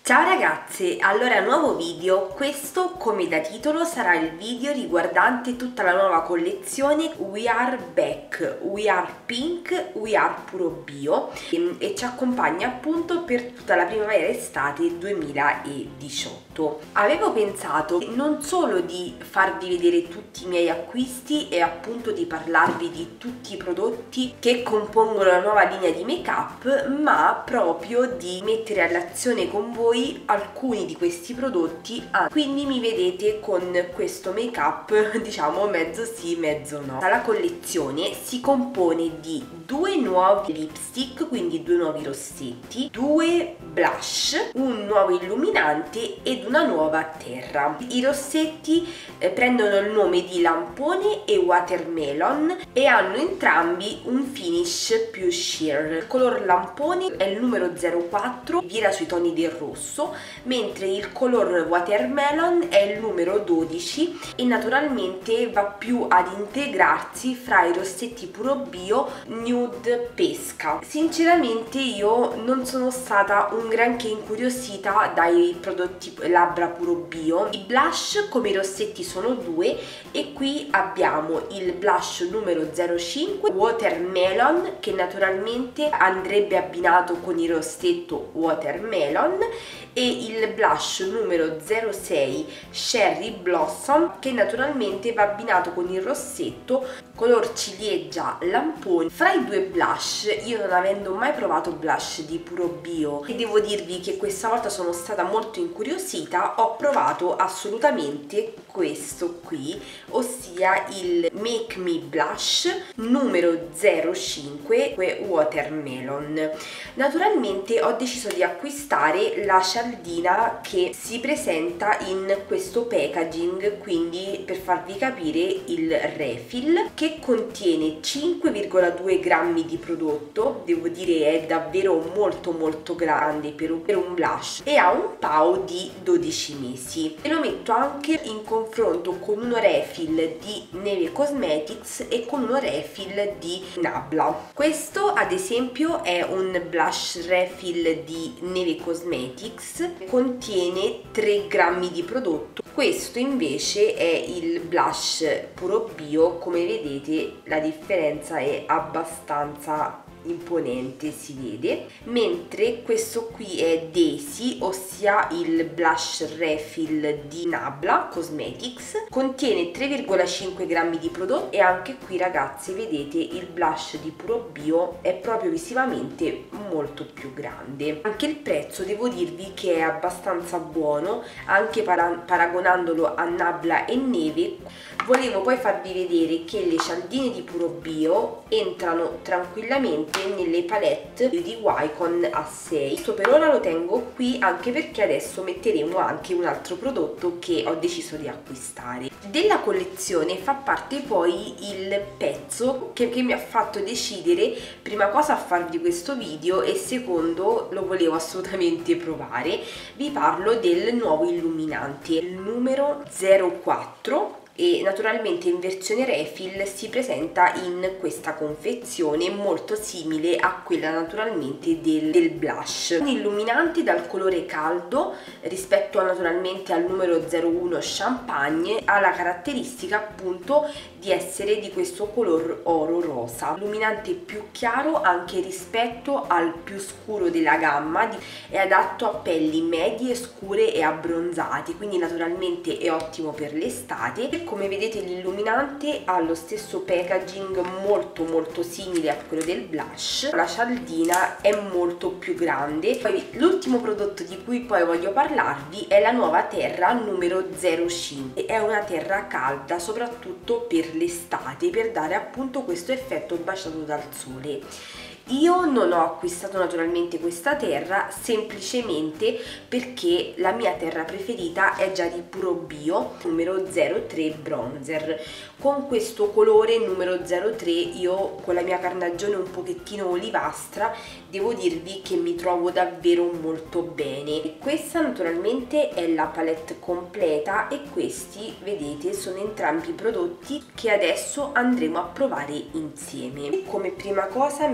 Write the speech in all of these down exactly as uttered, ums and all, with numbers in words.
Ciao ragazze, allora nuovo video. Questo, come da titolo, sarà il video riguardante tutta la nuova collezione We Are Back, We Are Pink, We Are Puro Bio e, e ci accompagna appunto per tutta la primavera-estate duemiladiciotto. Avevo pensato non solo di farvi vedere tutti i miei acquisti e appunto di parlarvi di tutti i prodotti che compongono la nuova linea di make up, ma proprio di mettere all'azione con voi alcuni di questi prodotti. Ah, quindi mi vedete con questo make up diciamo mezzo sì mezzo no. La collezione si compone di due nuovi lipstick, quindi due nuovi rossetti, due blush, un nuovo illuminante ed una nuova terra. I rossetti eh, prendono il nome di Lampone e Watermelon e hanno entrambi un finish più sheer. Il color Lampone è il numero zero quattro, vira sui toni del rosso, mentre il color Watermelon è il numero dodici e naturalmente va più ad integrarsi fra i rossetti Puro Bio Nude Pesca. Sinceramente io non sono stata un granché incuriosita dai prodotti labbra Puro Bio. I blush come i rossetti sono due e qui abbiamo il blush numero zero cinque Watermelon, che naturalmente andrebbe abbinato con il rossetto Watermelon, e il blush numero zero sei Cherry Blossom, che naturalmente va abbinato con il rossetto color ciliegia Lampone. Fra i due blush, io non avendo mai provato blush di Puro Bio e devo dirvi che questa volta sono stata molto incuriosita, ho provato assolutamente questo qui, ossia il Make Me Blush numero zero cinque Watermelon. Naturalmente ho deciso di acquistare la cialdina che si presenta in questo packaging, quindi per farvi capire il refill, che contiene cinque virgola due grammi di prodotto, devo dire è davvero molto molto grande per un, per un blush, e ha un P A O di dodici mesi. E lo metto anche in confronto con uno refill di Neve Cosmetics e con uno refill di Nabla. Questo ad esempio è un blush refill di Neve Cosmetics, contiene tre grammi di prodotto. Questo invece è il blush Puro Bio, come vedete la differenza è abbastanza imponente, si vede, mentre questo qui è Daisy, ossia il blush refill di Nabla Cosmetics, contiene tre virgola cinque grammi di prodotto e anche qui ragazzi vedete il blush di Puro Bio è proprio visivamente molto più grande. Anche il prezzo devo dirvi che è abbastanza buono, anche para paragonandolo a Nabla e Neve. Volevo poi farvi vedere che le cialdine di Puro Bio entrano tranquillamente nelle palette di Wycon A sei. Questo per ora lo tengo qui, anche perché adesso metteremo anche un altro prodotto che ho deciso di acquistare. Della collezione fa parte poi il pezzo che, che mi ha fatto decidere prima cosa a farvi questo video e secondo lo volevo assolutamente provare. Vi parlo del nuovo illuminante, il numero zero quattro, e naturalmente in versione refill si presenta in questa confezione molto simile a quella naturalmente del, del blush. Un illuminante dal colore caldo rispetto a, naturalmente al numero zero uno Champagne, ha la caratteristica appunto di essere di questo color oro rosa, illuminante più chiaro anche rispetto al più scuro della gamma, è adatto a pelli medie, scure e abbronzati, quindi naturalmente è ottimo per l'estate. Come vedete l'illuminante ha lo stesso packaging molto molto simile a quello del blush, la cialdina è molto più grande. Poi l'ultimo prodotto di cui poi voglio parlarvi è la nuova terra numero zero cinque, è una terra calda soprattutto per l'estate, per dare appunto questo effetto baciato dal sole. Io non ho acquistato naturalmente questa terra semplicemente perché la mia terra preferita è già di Puro Bio, numero zero tre Bronzer. Con questo colore numero zero tre io, con la mia carnagione un pochettino olivastra, devo dirvi che mi trovo davvero molto bene. E questa naturalmente è la palette completa e questi vedete sono entrambi i prodotti che adesso andremo a provare insieme. Come prima cosa metto il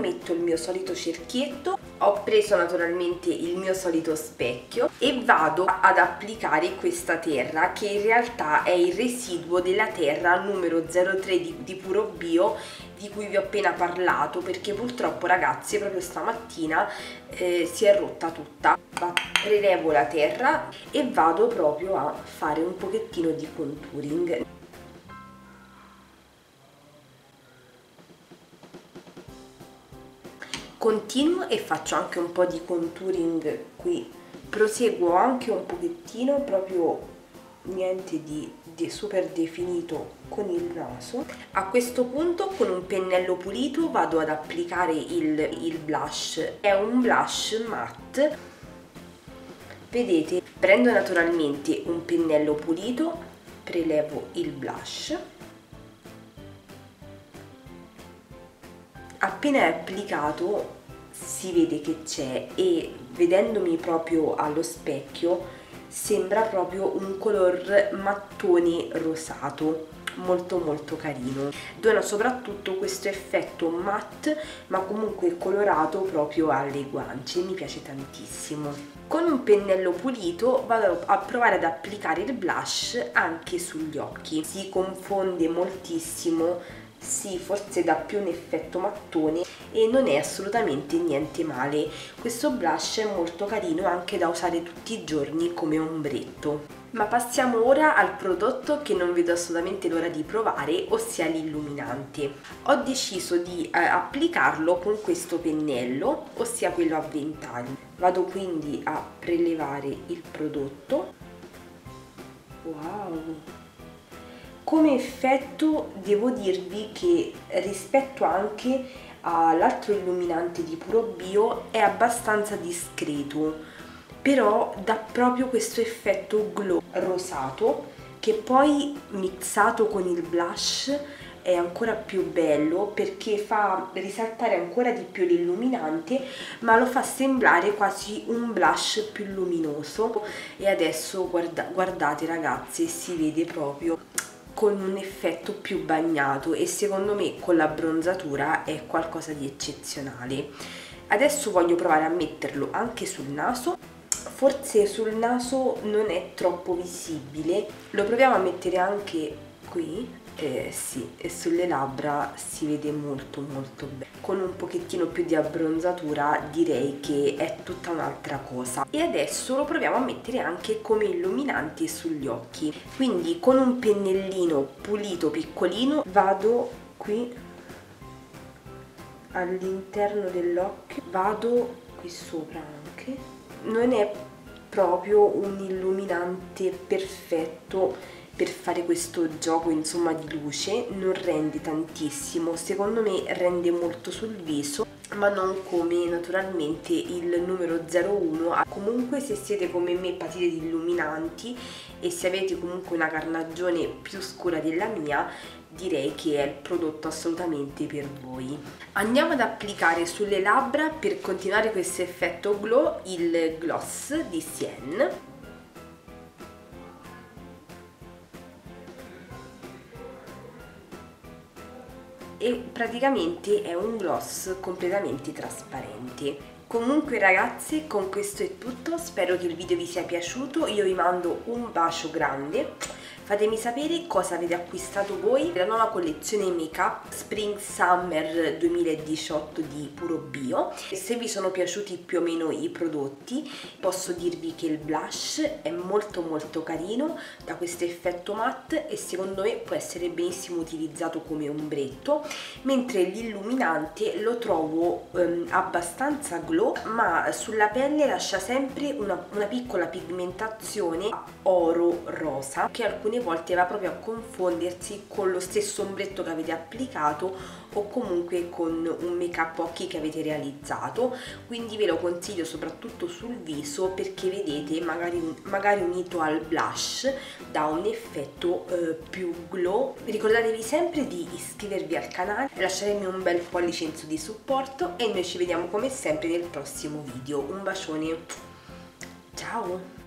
mio solito cerchietto, ho preso naturalmente il mio solito specchio e vado ad applicare questa terra, che in realtà è il residuo della terra numero zero tre di, di Puro Bio, di cui vi ho appena parlato, perché purtroppo ragazzi proprio stamattina eh, si è rotta tutta. Prelevo la terra e vado proprio a fare un pochettino di contouring. Continuo e faccio anche un po' di contouring qui, proseguo anche un pochettino, proprio niente di, di super definito con il naso. A questo punto con un pennello pulito vado ad applicare il, il blush, è un blush matte, vedete, prendo naturalmente un pennello pulito, prelevo il blush, appena è applicato si vede che c'è e vedendomi proprio allo specchio sembra proprio un color mattone rosato, molto molto carino. Dona soprattutto questo effetto matte ma comunque colorato proprio alle guance, mi piace tantissimo. Con un pennello pulito vado a provare ad applicare il blush anche sugli occhi, si confonde moltissimo. Sì, forse dà più un effetto mattone e non è assolutamente niente male. Questo blush è molto carino anche da usare tutti i giorni come ombretto. Ma passiamo ora al prodotto che non vedo assolutamente l'ora di provare, ossia l'illuminante. Ho deciso di eh, applicarlo con questo pennello, ossia quello a ventaglio. Vado quindi a prelevare il prodotto. Wow! Come effetto devo dirvi che rispetto anche all'altro illuminante di Puro Bio è abbastanza discreto, però dà proprio questo effetto glow rosato che poi mixato con il blush è ancora più bello perché fa risaltare ancora di più l'illuminante ma lo fa sembrare quasi un blush più luminoso. E adesso guarda, guardate ragazzi, si vede proprio con un effetto più bagnato e secondo me con la bronzatura è qualcosa di eccezionale. Adesso voglio provare a metterlo anche sul naso, forse sul naso non è troppo visibile, lo proviamo a mettere anche qui. Eh, sì, e sulle labbra si vede molto molto bene. Con un pochettino più di abbronzatura direi che è tutta un'altra cosa. E adesso lo proviamo a mettere anche come illuminante sugli occhi, quindi con un pennellino pulito piccolino vado qui all'interno dell'occhio, vado qui sopra anche. Non è proprio un illuminante perfetto per fare questo gioco insomma di luce, non rende tantissimo, secondo me rende molto sul viso ma non come naturalmente il numero zero uno. Comunque se siete come me patite di illuminanti e se avete comunque una carnagione più scura della mia, direi che è il prodotto assolutamente per voi. Andiamo ad applicare sulle labbra per continuare questo effetto glow il gloss di Sienne. E praticamente è un gloss completamente trasparente. Comunque ragazzi, con questo è tutto, spero che il video vi sia piaciuto, io vi mando un bacio grande. Fatemi sapere cosa avete acquistato voi della nuova collezione Make Up Spring Summer duemiladiciotto di Puro Bio. E se vi sono piaciuti più o meno i prodotti, posso dirvi che il blush è molto molto carino, da questo effetto matte e secondo me può essere benissimo utilizzato come ombretto, mentre l'illuminante lo trovo um, abbastanza glow, ma sulla pelle lascia sempre una, una piccola pigmentazione oro rosa che alcune volte va proprio a confondersi con lo stesso ombretto che avete applicato o comunque con un make up occhi che avete realizzato, quindi ve lo consiglio soprattutto sul viso perché vedete magari, magari unito al blush dà un effetto eh, più glow. Ricordatevi sempre di iscrivervi al canale, lasciarmi un bel pollice in su di supporto e noi ci vediamo come sempre nel prossimo video. Un bacione, ciao!